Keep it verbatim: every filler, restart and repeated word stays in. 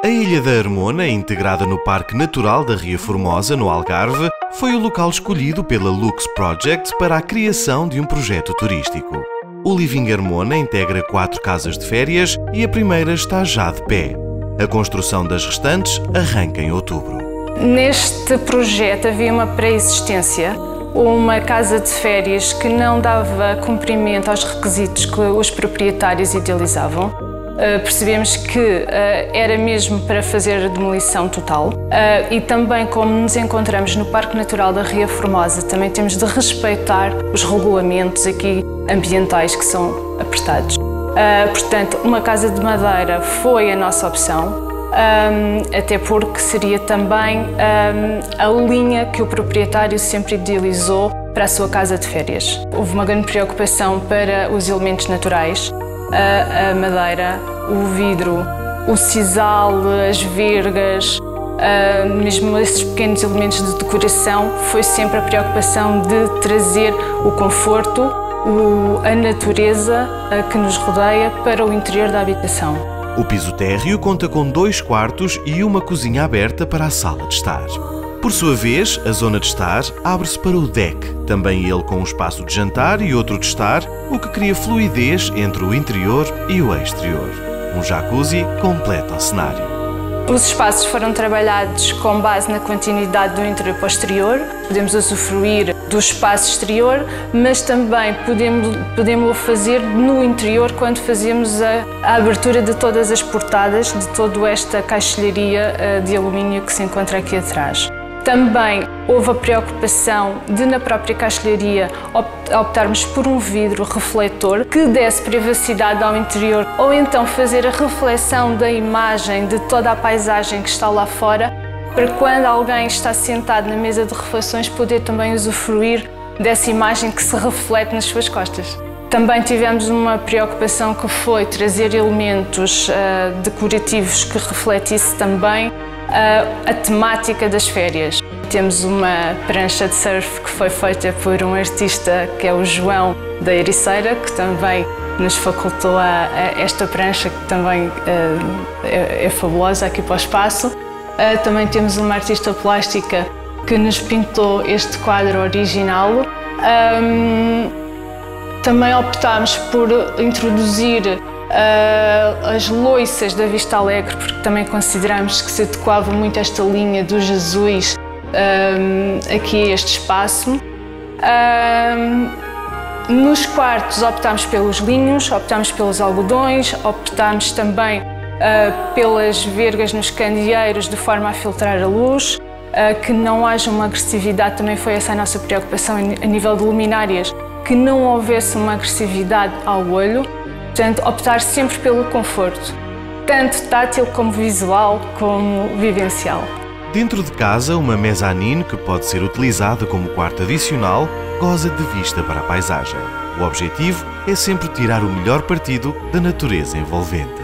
A Ilha da Armona, integrada no Parque Natural da Ria Formosa, no Algarve, foi o local escolhido pela Lux Project para a criação de um projeto turístico. O Living Armona integra quatro casas de férias e a primeira está já de pé. A construção das restantes arranca em outubro. Neste projeto havia uma pré-existência, uma casa de férias que não dava cumprimento aos requisitos que os proprietários idealizavam. Uh, percebemos que uh, era mesmo para fazer a demolição total uh, e também, como nos encontramos no Parque Natural da Ria Formosa, também temos de respeitar os regulamentos aqui ambientais que são apertados. Uh, portanto, uma casa de madeira foi a nossa opção, um, até porque seria também um, a linha que o proprietário sempre idealizou para a sua casa de férias. Houve uma grande preocupação para os elementos naturais. A, a madeira, o vidro, o sisal, as vergas, uh, mesmo esses pequenos elementos de decoração, foi sempre a preocupação de trazer o conforto, o, a natureza uh, que nos rodeia para o interior da habitação. O piso térreo conta com dois quartos e uma cozinha aberta para a sala de estar. Por sua vez, a zona de estar abre-se para o deck, também ele com um espaço de jantar e outro de estar, o que cria fluidez entre o interior e o exterior. Um jacuzzi completa o cenário. Os espaços foram trabalhados com base na continuidade do interior para o exterior. Podemos usufruir do espaço exterior, mas também podemos, podemos fazer no interior quando fazemos a, a abertura de todas as portadas, de toda esta caixilharia de alumínio que se encontra aqui atrás. Também houve a preocupação de, na própria caixilharia, optarmos por um vidro refletor que desse privacidade ao interior, ou então fazer a reflexão da imagem de toda a paisagem que está lá fora, para quando alguém está sentado na mesa de refeições poder também usufruir dessa imagem que se reflete nas suas costas. Também tivemos uma preocupação que foi trazer elementos uh, decorativos que refletisse também Uh, a temática das férias. Temos uma prancha de surf que foi feita por um artista que é o João da Ericeira, que também nos facultou a, a esta prancha que também uh, é, é fabulosa aqui para o espaço. Uh, também temos uma artista plástica que nos pintou este quadro original. Um, também optámos por introduzir Uh, as loiças da Vista Alegre, porque também consideramos que se adequava muito esta linha do Jesus uh, aqui a este espaço. Uh, nos quartos optámos pelos linhos, optámos pelos algodões, optámos também uh, pelas vergas nos candeeiros de forma a filtrar a luz, uh, que não haja uma agressividade, também foi essa a nossa preocupação a nível de luminárias, que não houvesse uma agressividade ao olho. Portanto, optar sempre pelo conforto, tanto tátil como visual, como vivencial. Dentro de casa, uma mezanine que pode ser utilizada como quarto adicional, goza de vista para a paisagem. O objetivo é sempre tirar o melhor partido da natureza envolvente.